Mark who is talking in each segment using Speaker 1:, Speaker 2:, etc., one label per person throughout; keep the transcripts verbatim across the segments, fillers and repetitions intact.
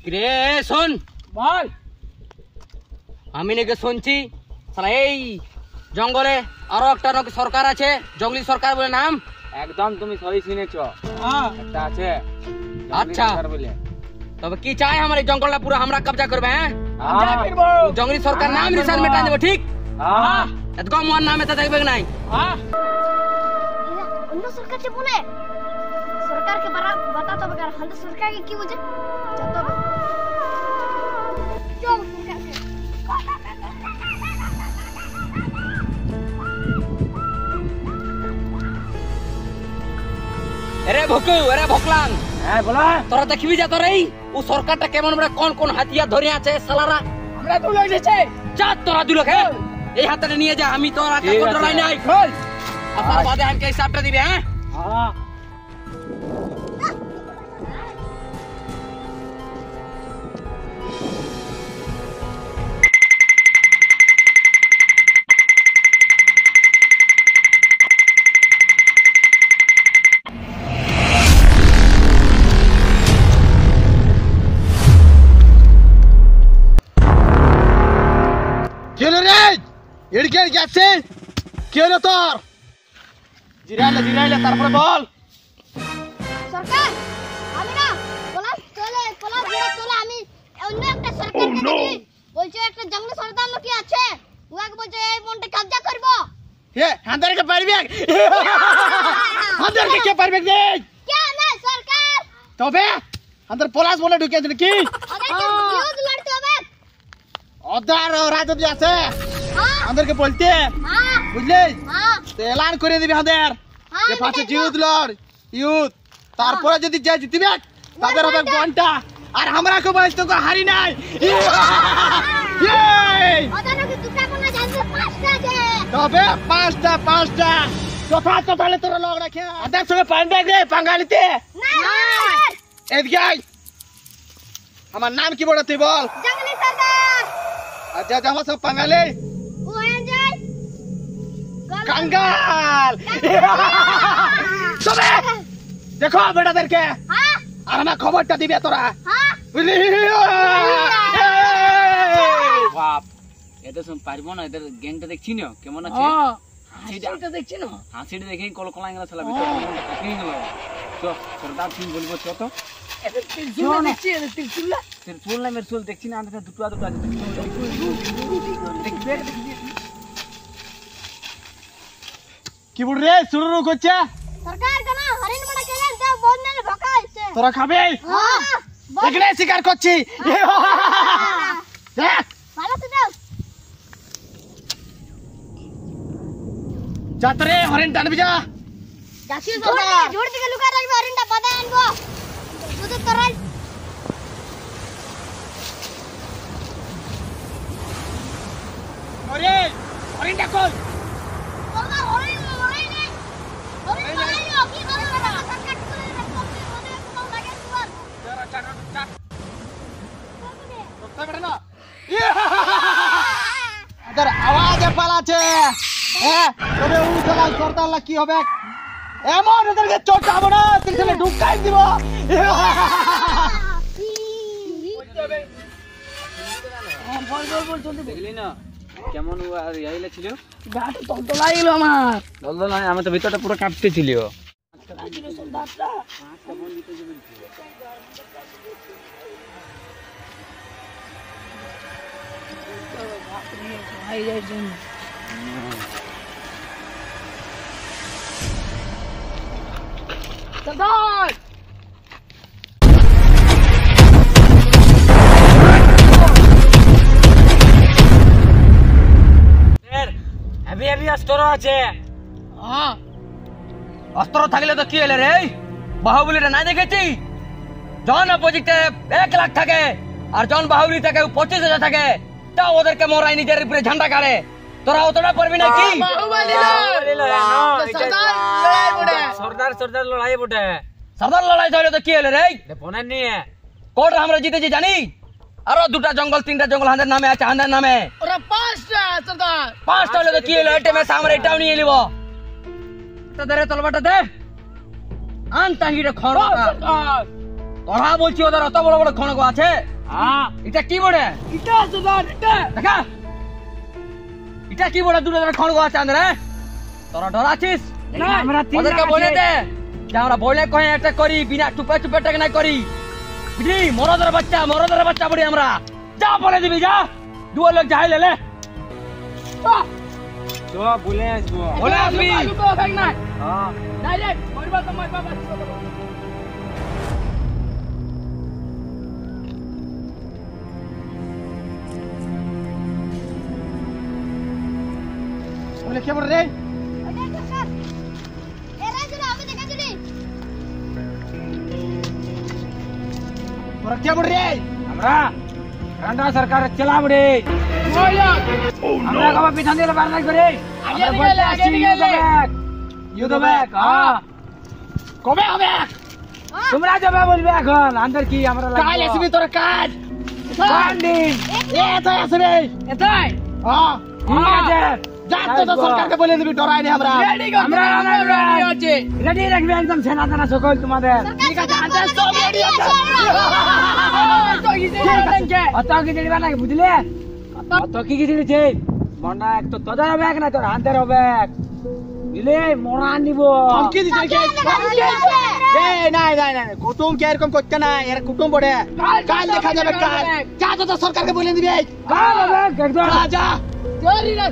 Speaker 1: রে শোন
Speaker 2: বল।
Speaker 1: আমি নাকি শুনছি সালা এই জঙ্গলে আরো একটা নাকি সরকার আছে, জঙ্গলি সরকার বলে নাম।
Speaker 2: একদম তুমি সহি শুনেছো, একটা আছে
Speaker 1: আচ্ছা
Speaker 2: বলে।
Speaker 1: তবে কি চাই আমার এই জঙ্গলটা পুরো আমরা কবজা করবে? হ্যাঁ
Speaker 2: কবজা করব।
Speaker 1: জঙ্গলি সরকার নাম রিসার্চ মেটা দেব, ঠিক?
Speaker 2: হ্যাঁ
Speaker 1: এত কম ওর নাম এটা দেখবে নাই।
Speaker 2: হ্যাঁ
Speaker 3: অন্য সরকার যে বলে সরকারকে বারা বাতাতে হবে, কারণ হল সরকারকে কি বুঝে যত চল সরকারকে।
Speaker 1: আরে ভকু, আরে ভকলান,
Speaker 2: হ্যাঁ বলা।
Speaker 1: তোরা দেখবি যা তোর এই ও সরকারটা কেমন বড় কোন কোন হাতিয়ার ধরে আছে সালারা।
Speaker 2: আমরা তো লই গেছে
Speaker 1: যা তোরা দুলো খে এই হাতটা নিয়ে যা, আমি তোর হাতে
Speaker 2: ঠিক
Speaker 1: কন্ট্রোল
Speaker 2: আছে।
Speaker 1: নাই।
Speaker 2: চল।
Speaker 1: আসার বাদে আমাকে হিসাবটা দিবে। হ্যাঁ
Speaker 2: হ্যাঁ
Speaker 4: কেলো রে এদিকে গেছে কেলো তোর জিরাইলে জিরাইলে তারপরে বল।
Speaker 3: সরকার আমি না পলাশ চলে পলাশ ঘুরে চলে আমি অন্য একটা সরকার দেখি বলছে একটা জঙ্গলি সরদার লোক আছে, ওকে বলছে এই মনটা কবজা করব।
Speaker 4: হে হাঁদারকে পারবি হাঁদারকে কে পারবে রে?
Speaker 3: কে না সরকার
Speaker 4: তবে হাঁদার পলাশ বলে ঢুকে দিল কি
Speaker 3: ওদেরকে বিরোধ লড়তে হবে।
Speaker 4: অদার রাজ যদি আছে
Speaker 3: হ্যাঁ
Speaker 4: হাঁদারকে বলতে
Speaker 3: হ্যাঁ
Speaker 4: বুঝলি,
Speaker 3: হ্যাঁ
Speaker 4: তো এলান করে দিবি হাঁদার যে পাঁচে জিউত লড় ইউথ, তারপরে যদি যা জিতবে তাদের হবে ঘন্টা, আর আমরা কেউ বয়স তো হারি নাই।
Speaker 3: ওদেরকে দুটা কোন জানতে পাঁচটা আছে।
Speaker 4: তবে পাঁচটা পাঁচটা কথা তো তাহলে তোরা লগ রাখে আদার সঙ্গে পান্ডা রে বাঙালিতে
Speaker 3: না
Speaker 4: এদিকে আয়। আমার নাম কি বড় তুই বল।
Speaker 3: জঙ্গলি সরদার
Speaker 4: আচ্ছা আমার সব বাঙালি
Speaker 3: ও এনজয়
Speaker 4: কাঙ্গাল। তবে দেখো বেটাদেরকে
Speaker 3: হ্যাঁ
Speaker 4: আর আমার খবরটা দিবে তোরা
Speaker 3: হ্যাঁ
Speaker 4: বুঝলি।
Speaker 2: বাপ এটা শুন পারবো না, এদের গ্যাংটা দেখছি না কেমন আছে। হাসিটা দেখছি না, হাসিটা দেখে কল কলাই গেল সালা ভিতরে মনটা কাটিয়ে গেল। চল সরদার সিং বলবো চ তো। এটা তিরছুল দেখছি, এটা তিরছুল তিরছুল না মেরছুল দেখছি না, আমাদের দুটো দুটো আছে। দেখবে
Speaker 4: কি বল রে শুরু করছে
Speaker 3: সরকার কেন হরিণ বড় কেলেন তো বন্যার ভকা আছে।
Speaker 4: তোরা খাবে
Speaker 3: হ্যাঁ
Speaker 4: এখানে শিকার করছি দেখ
Speaker 3: ভালো তো দাও
Speaker 4: যাত্রে হরিণ টানবি যা।
Speaker 3: যাচ্ছি সরকার জোর থেকে লুকা রাখবে, হরিণটা বাদে আনবো শুধু তোরাই।
Speaker 4: ওরে হরিণটা কই
Speaker 3: সরকার হরিণ হরিণ নেই হরিণ মারাই কি করবে না সরকার তুলে রাখো ওদের একটু লাগে তোমার
Speaker 4: চার চার চার রক্ত বেটা না আদার আওয়াজে পালাছে। হ্যাঁ তবে উঠলাই করতাল্লা কি হবে এমন ওদেরকে চটাবো না তিরছলে ঢুকাই দিব।
Speaker 2: দেখলি না কেমন ইয়াইলা ছিল,
Speaker 1: গাটা তলতলা গেল আমার।
Speaker 2: দলদল নয়, আমার তো ভিতরটা পুরো কাঁপতে ছিল।
Speaker 1: সরদার
Speaker 2: হেভি হেভি অস্ত্র আছে।
Speaker 1: হ্যাঁ অস্ত্র থাকলে তো কি হলে রে, বাহুবলীটা না দেখেছি? জন অপোজিটে এক লাখ থাকে আর জন বাহুবলী থাকে পঁচিশ হাজার থাকে, তাও ওদেরকে মরাই নিজের উপরে ঝান্ডা কাড়ে। তোরা অতটা পারবি না কি?
Speaker 2: সর্দার সর্দার লড়াই বটে।
Speaker 1: সর্দার লড়াই হলে তো কি হলে রে,
Speaker 2: ফোনের নিয়ে
Speaker 1: কোট আমরা জিতেছি জানি। আরো দুটা জঙ্গল তিনটা জঙ্গল হাঁদের নামে আছে, হাঁদের নামে
Speaker 2: ওরা পাঁচটা সর্দার।
Speaker 1: পাঁচটা হলে তো কি হলো, এটা মেসে আমরা এটাও নিয়ে নিব। তাদের তলবাটা দে আনতা হিড়ে খড় তোরা বলছি ওদের অত বড় বড় খড়গ আছে, হ্যাঁ এটা কি বড়ে এটা সুদার এটা দেখা এটা কি বড়ে দুটো ধরে খড় গোয়া চাঁদ রে তোরা ডরাছিস না আমরা তিন ওদেরকে বলে দে যে আমরা বলে কয়ে এটা করি বিনা টুপে টুপে টাকা না করি বুঝলি মরদের বাচ্চা মরদের বাচ্চা বড়ি আমরা যা বলে দিবি যা দুটো লোক যাই লে লে
Speaker 2: তো বলে আসবো
Speaker 1: বলে আসবি
Speaker 2: তো থাক না
Speaker 1: হ্যাঁ
Speaker 2: ডাইরেক্ট মরবা তো মরবা বাচ্চা
Speaker 4: বলে কে বড় রে
Speaker 3: ওটা সরকার এরা যদি আমি দেখা যদি
Speaker 4: তোরা কে বড় রে
Speaker 2: আমরা রান্না সরকার চালাবড়ে আমরা কবে পিছন দিয়ে বার নাই করে আগে গেলে আগে গেলে ইউদ ব্যাক হ্যাঁ কবে হবে তোমরা যাবে বলবে এখন আন্দর কি আমরা
Speaker 4: কাল আসবি তোর কাজ
Speaker 2: কোন দিন
Speaker 4: এ তো আসবে
Speaker 2: এটাই
Speaker 4: হ্যাঁ
Speaker 2: ঠিক আছে
Speaker 4: যা তো সরকারকে বলে দিবি ডরাই নি আমরা
Speaker 2: আমরা রেডি আছে রেডি রাখবে একদম সেনা সেনা সকল তোমাদের
Speaker 3: ঠিক আছে আন্দাজ সব রেডি আছে
Speaker 2: অত কি দিবা না বুঝলে অত কি কি দিছে মন্ডা এক তো তোদের হবে না তোর হাতের হবে বুঝলে মোরা নিব
Speaker 4: কি দিছে কে এ নাই নাই নাই কুটুম কে এরকম করতে না এর কুটুম বড়ে কাল দেখা যাবে কাল যা তো সরকারকে বলে দিবি
Speaker 2: কাল হবে একদম
Speaker 4: যা যা
Speaker 2: জরি না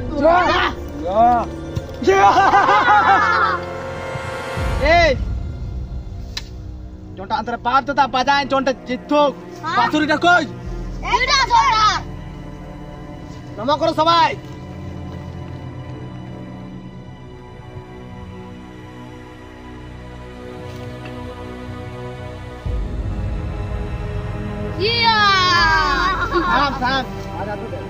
Speaker 4: এই জোনটা আন্তরে পার তো তা বাজায় জোনটা জিতুক বাসুরিটা কই
Speaker 3: এটা সরকার
Speaker 4: নমো করো সবাই
Speaker 3: ইয়া
Speaker 4: থাম থাম আজা তো দে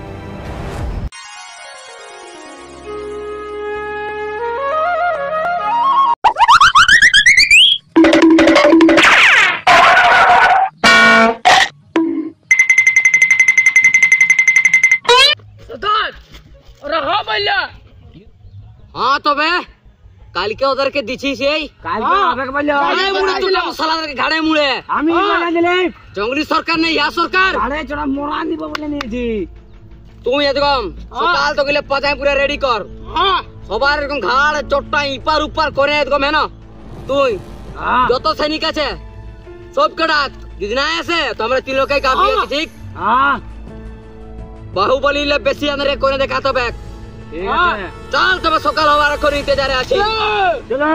Speaker 1: হ্যাঁ তবে কালকে ওদেরকে দিছি সেই
Speaker 2: কালকে হবে বললে
Speaker 1: ঘাড়ে মুড়ে তুললাম শালাদেরকে ঘাড়ে মুড়ে
Speaker 2: আমি বলে দিলে
Speaker 1: জঙ্গলি সরকার নেই ইয়া সরকার
Speaker 2: আরে চড়া মোরা নিব বলে নিয়েছি
Speaker 1: তুই এরকম সকাল তো গেলে পাজাই পুরো রেডি কর সবার এরকম ঘাড় চট্টা ইপার উপার করে এরকম হ্যাঁ তুই যত সৈনিক আছে সবকে ডাক যদি না আসে তো আমরা তিন লোকেই কাঁপিয়ে আছি ঠিক
Speaker 2: হ্যাঁ
Speaker 1: বাহুবলী বেশি আমাদের করে দেখা তবে
Speaker 2: ঠিক আছে
Speaker 1: চল তবে সকাল হওয়ার এখন ইন্তজারে আছি
Speaker 2: চলো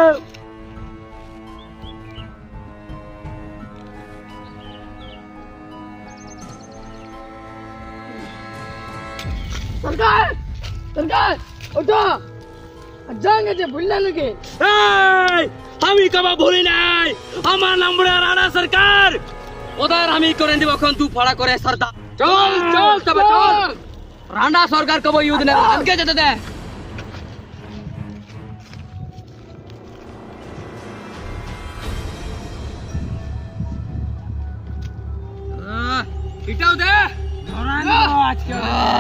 Speaker 2: সরকার সরকার ওঠো যাঙ্গে যে ভুললা নাকি
Speaker 1: এই আমি কবা ভুলি নাই আমার নাম বড় রাণা সরকার ওদের আমি করে দিব এখন তুই ফাড়া করে সরদার চল চল তবে চল রাণা সরকার কব ইউদ না আজকে যেতে দে এটাও দে
Speaker 2: আজকে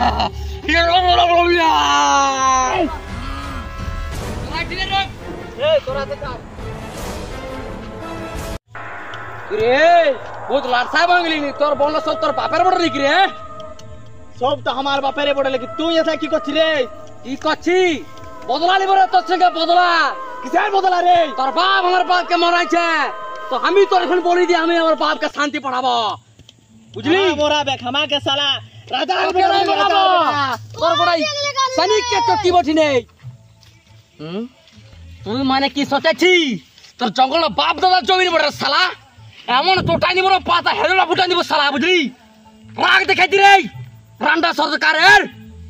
Speaker 1: বহুত লাড়সা ভাঙলি তোর বল সব তোর বাপের বড় নাকি রে
Speaker 4: সব তো আমার বাপেরে বড় লাগি তুই এসা কি করছিস রে
Speaker 1: কি করছি বদলা নিব রে তোর সঙ্গে বদলা
Speaker 4: কিসের বদলা রে
Speaker 1: তোর বাপ আমার বাপকে মারাইছে তো আমি তোর এখন বলি দি আমি আমার বাপকে শান্তি পাঠাবো বুঝলি
Speaker 4: মোরা বে খামা কে সালা রাজা
Speaker 1: তোকে নাই মারাবো। তোর বড়াই সৈনিককে চটকি বটি নেই হুম তুই মানে কি সোচেছি তোর জঙ্গল বাপ দাদা জমির বড় শালা এমন টোটাই নিব না পাতা হেদলা ফুটা নিব শালা বুঝলি রাগ দেখাইতি রে রান্ডা সরকারের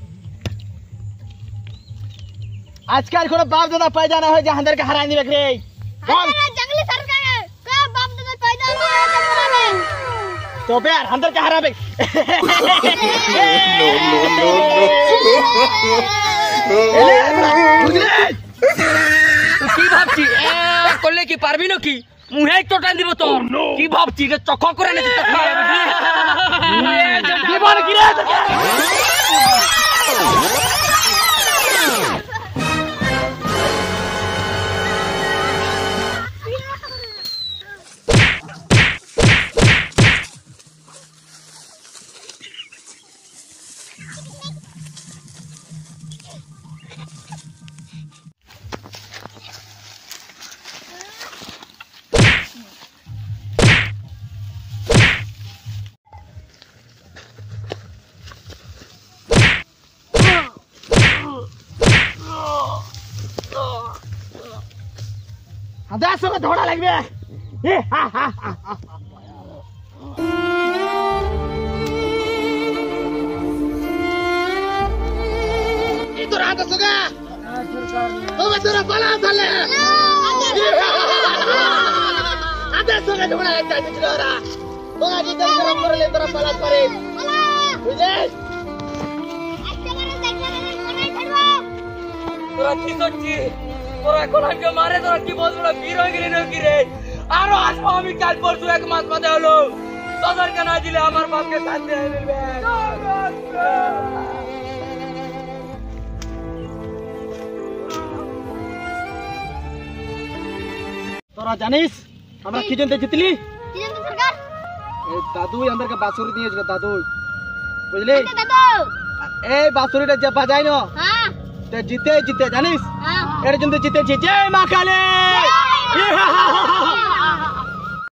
Speaker 4: আজকাল কোন বাপ দাদা পয়দা না হয় যে হাঁদেরকে হারাই নিবে রে বল
Speaker 3: আমরা জঙ্গলি সরকার কা বাপ দাদা পয়দা না হয়েছে পুরানে
Speaker 4: তবে আর হাঁদেরকে হারাবে
Speaker 1: কি ভাবছি এ করলে কি পারবি না কি মুহে টোটাই দিব তো কি ভাবছি যে চখ করে নিতে চখ কি বল কি রে
Speaker 4: আদার সঙ্গে ঝগড়া লাগবে এ হা হা হা কি তোর আদার সঙ্গে ওবে তোরা পালা চলে আদার সঙ্গে ঝগড়া লাগতে ছিল ওরা তোরা যদি গরম করলে তোরা পালা করে বুঝছিস
Speaker 1: তোরা কি করছিস তোরা এখন আমাকে মারে তোরা কি বলছো না বীর হয়ে গেলি নাকি রে আরো আসবো আমি কাল পরশু এক মাস বাদে হলো তোদেরকে না দিলে আমার বাপকে শান্তি হয়ে মিলবে
Speaker 4: তোরা জানিস আমরা কি জন্য জিতলি
Speaker 3: কি জানো সরকার
Speaker 4: এই দাদুই আমাদেরকে বাঁশুরি দিয়েছিল দাদুই বুঝলি
Speaker 3: আচ্ছা দাদু
Speaker 4: এই বাঁশুরিটা যে বাজাই না
Speaker 3: হ্যাঁ
Speaker 4: তে জিতে জিতে জানিস
Speaker 3: হ্যাঁ
Speaker 4: এর জন্য জিতেছি জয় মা কালী